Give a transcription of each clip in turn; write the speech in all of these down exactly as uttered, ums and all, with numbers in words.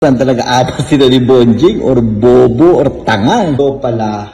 Saan talaga apas sila ni Bondying or bobo or tanga? Ito pala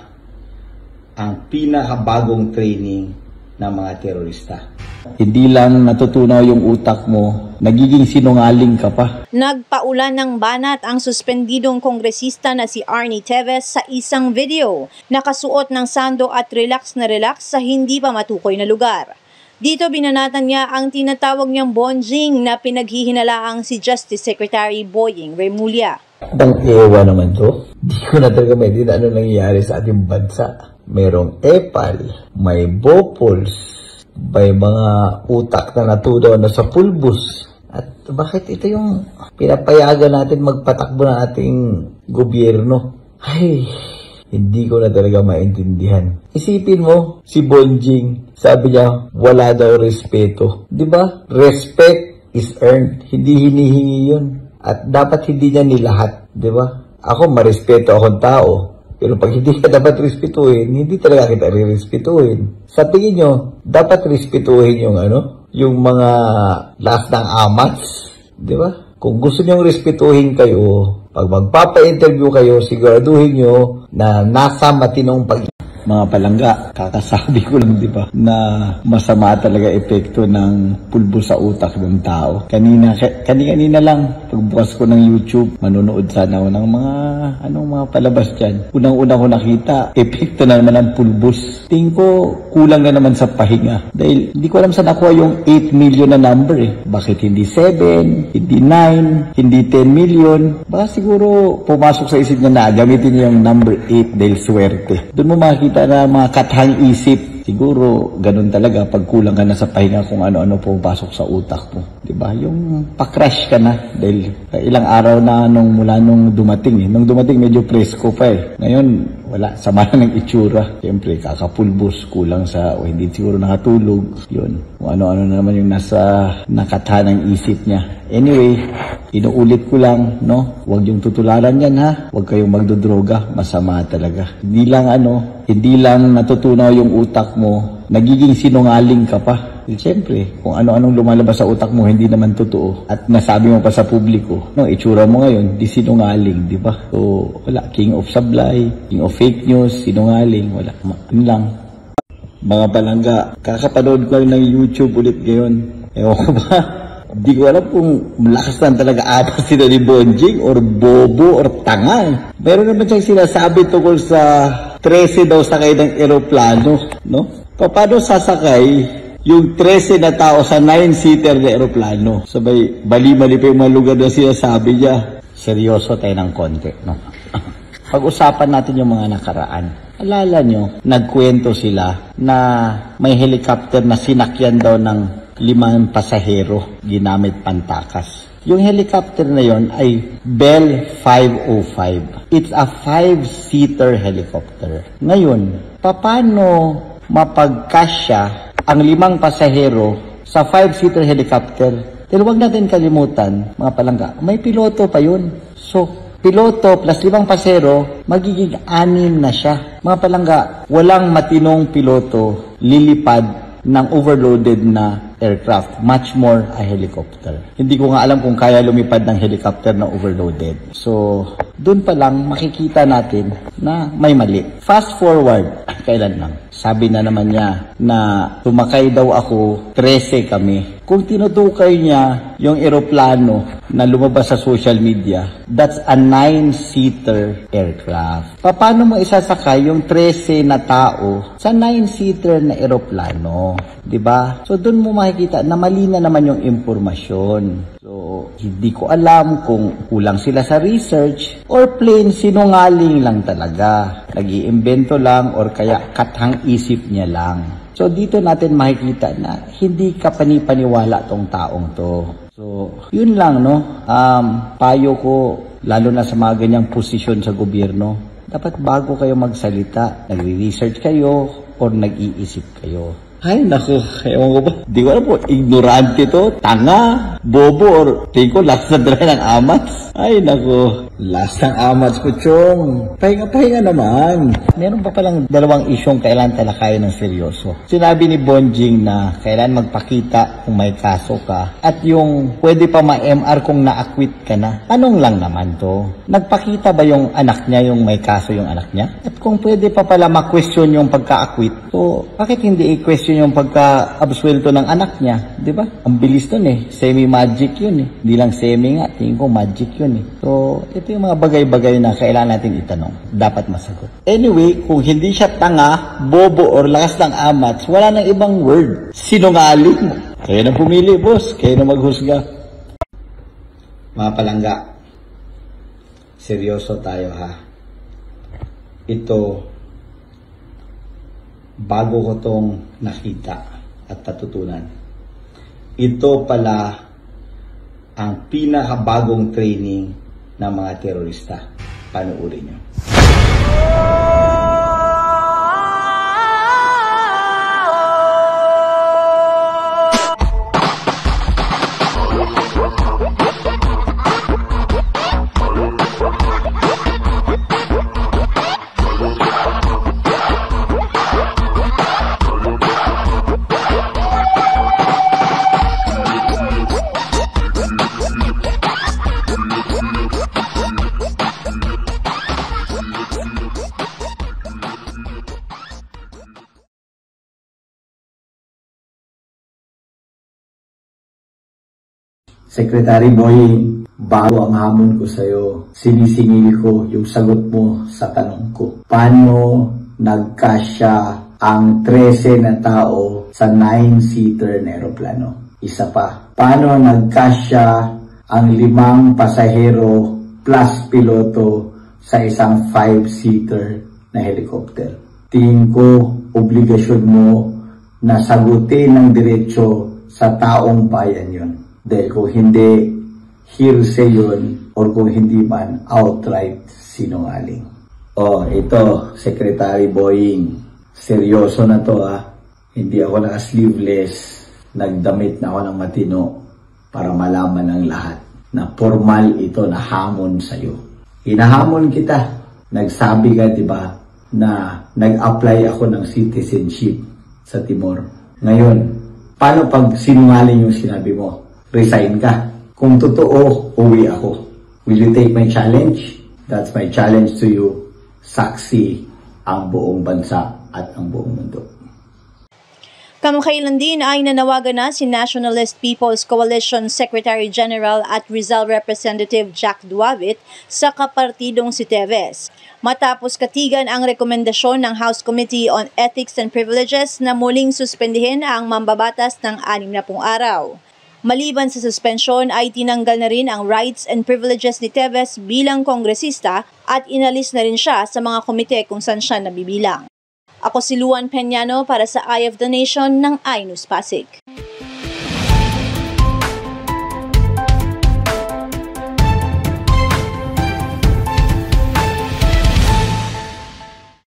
ang pinakabagong training ng mga terorista. Hindi lang natutunaw yung utak mo, nagiging sinungaling ka pa. Nagpaulan ng banat ang suspendidong kongresista na si Teves sa isang video. Nakasuot ng sando at relax na relax sa hindi pa matukoy na lugar. Dito binanatan niya ang tinatawag niyang Bondying na pinaghihinalaang si Justice Secretary Boying Remulla. Ang ewa naman to. Di ko na talaga may din ano nangyayari sa ating bansa. Merong epal, may bopols, may mga utak na natudaw na sa pulbos. At bakit ito yung pinapayagan natin magpatakbo ng ating gobyerno? Ay, hindi ko na talaga maintindihan. Isipin mo, si Bondying, sabi niya, wala daw respeto. Di ba? Respect is earned. Hindi hinihingi yun. At dapat hindi niya nilahat. Di ba? Ako, marespeto akong tao. Pero pag hindi ka dapat respetuhin, hindi talaga kita re-respetuhin. Sa tingin nyo, dapat respetuhin yung ano, yung mga last ng amats. Di ba? Kung gusto nyo respetuhin kayo, pag magpapa-interview kayo, siguraduhin nyo na nasa matinong pag- Mga palangga, kakasabi ko lang, di ba, na masama talaga epekto ng pulbo sa utak ng tao. Kanina, kanina lang, pagbukas ko ng YouTube, manonood sana ako ng mga, anong mga palabas dyan. Unang-una ko nakita, epekto na naman ng pulbos. Tingin ko, kulang na naman sa pahinga. Dahil, hindi ko alam saan nakuha yung eight million na number eh. Bakit hindi seven, hindi nine, hindi ten million? Baka siguro, pumasok sa isip niya na, gamitin niya yung number eight dahil swerte. Doon mo makikita na mga kathang isip. Siguro, ganun talaga pag kulang ka na sa pahinga kung ano-ano pumapasok sa utak mo. Diba? Yung pa-crash ka na dahil ilang araw na nung mula nung dumating. Eh. Nung dumating, medyo presko pa eh. Ngayon, wala. Sama na ng itsura. Siyempre, kakapulbos, kulang sa, o hindi siguro nakatulog. Yun. Kung ano-ano naman yung nasa nakathanang isip niya. Anyway, inuulit ko lang, no? Huwag yung tutularan yan, ha? Huwag kayong magdodroga. Masama talaga. Hindi lang ano, hindi lang natutunaw yung utak mo, nagiging sinungaling ka pa. Siyempre, kung ano-anong lumalabas sa utak mo, hindi naman totoo. At nasabi mo pa sa publiko, no, itsura mo ngayon, di sinungaling, di ba? So, wala. King of sablay, king of fake news, sinungaling, wala. Yun lang. Mga palangga, kakapanood ko ng YouTube ulit ngayon. Ewan ko ba? Di ko alam kung malakas lang talaga apas sila ni Bondying or bobo or tanga. Meron naman siyang sinasabi tungkol sa thirteen daw sakay ng eroplano, no? Paano sasakay yung thirteen na tao sa nine-seater na eroplano? Sabay, bali-mali pa yung mga lugar na sinasabi niya. Seryoso tayo ng konti, no? Pag-usapan natin yung mga nakaraan. Alala nyo, nagkwento sila na may helicopter na sinakyan daw ng limang pasahero ginamit pantakas. Yung helicopter na yon ay Bell five oh five. It's a five-seater helicopter. Ngayon, paano mapagkasya ang limang pasahero sa five-seater helicopter? Dahil huwag natin kalimutan, mga palangga, may piloto pa yun. So, piloto plus limang pasahero, magiging anim na siya. Mga palangga, walang matinong piloto lilipad ng overloaded na aircraft, much more a helicopter. Hindi ko nga alam kung kaya lumipad ng helicopter na overloaded. So, dun pa lang makikita natin na may mali. Fast forward, kailan lang? Sabi na naman niya na tumakay daw ako, thirteen kami. Kung tinutukay niya yung eroplano na lumabas sa social media, that's a nine-seater aircraft. Paano mo isasakay yung thirteen na tao sa nine-seater na eroplano? Diba? So, dun mo makikita na mali na naman yung impormasyon. So, hindi ko alam kung kulang sila sa research or plain sinungaling lang talaga. Nag-iimbento lang or kaya kathang isip niya lang. So, dito natin makikita na hindi ka panipaniwala tong taong to. So, yun lang, no? Um, payo ko, lalo na sa mga ganyang posisyon sa gobyerno, dapat bago kayo magsalita, nagre-research kayo or nag-iisip kayo. Ay, naku, ewan ko ba? Di ko alam po, ignorante to, tanga, bobo, or tingin ko, last na dala ng amats. Ay, naku, last ng amats po, Chong. Pahinga-pahinga naman. Meron pa palang dalawang isyong kailan talakayan ng seryoso. Sinabi ni Bondying na kailan magpakita kung may kaso ka, at yung pwede pa ma-M R kung na-acquit ka na. Anong lang naman to? Nagpakita ba yung anak niya, yung may kaso yung anak niya? At kung pwede pa pala ma-question yung pagka-acquit, so bakit hindi i-question yung pagka-absuelto ng anak niya, di ba? Ang bilis nun eh. Semi-magic yun eh. Hindi lang semi nga, tingin ko magic yun eh. So, ito yung mga bagay-bagay na kailangan natin itanong. Dapat masagot. Anyway, kung hindi siya tanga, bobo, or lakas ng amats, wala nang ibang word. Sinungaling mo. Kaya na pumili, boss. Kaya na maghusga. Mga palangga, seryoso tayo ha. Ito, bago ko tong nakita at natutunan. Ito pala ang pinakabagong training ng mga terorista. Panuurin nyo. Secretary Boying, bago ang hamon ko sa'yo, sinisingil ko yung sagot mo sa tanong ko. Paano nagkasya ang thirteen na tao sa nine-seater na aeroplano? Isa pa, paano nagkasya ang limang pasahero plus piloto sa isang five-seater na helicopter? Tingin ko, obligasyon mo na sagutin ng diretsyo sa taong bayan yun. Dahil kung hindi hearsay yun, or kung hindi man outright sinungaling. Oh, ito, Secretary Boying. Seryoso na to ah. Hindi ako naka-sleeveless. Nagdamit na ako ng matino para malaman ng lahat na formal ito na hamon sa'yo. Hinahamon kita. Nagsabi ka, di ba, na nag-apply ako ng citizenship sa Timor. Ngayon, paano pag sinungaling yung sinabi mo? Resign ka. Kung totoo, uwi ako. Will you take my challenge? That's my challenge to you. Saksi ang buong bansa at ang buong mundo. Kamakailan din ay nanawagan na si Nationalist People's Coalition Secretary General at Rizal Representative Jack Duavit sa kapartidong si Teves, matapos katigan ang rekomendasyon ng House Committee on Ethics and Privileges na muling suspendihin ang mambabatas ng anim na pung araw. Maliban sa suspensyon ay tinanggal na rin ang rights and privileges ni Teves bilang kongresista at inalis na rin siya sa mga komite kung saan siya nabibilang. Ako si Luan Peñano para sa Eye of the Nation ng iNews Pasig.